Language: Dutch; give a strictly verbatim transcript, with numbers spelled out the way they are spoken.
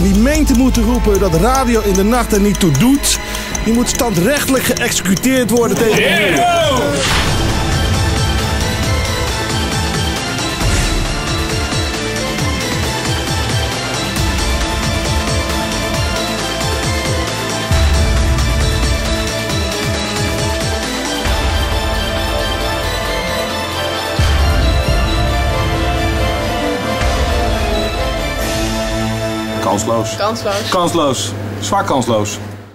Wie meent te moeten roepen dat radio in de nacht er niet toe doet, die moet standrechtelijk geëxecuteerd worden tegen de Kansloos. Kansloos. Kansloos. Zwaar kansloos.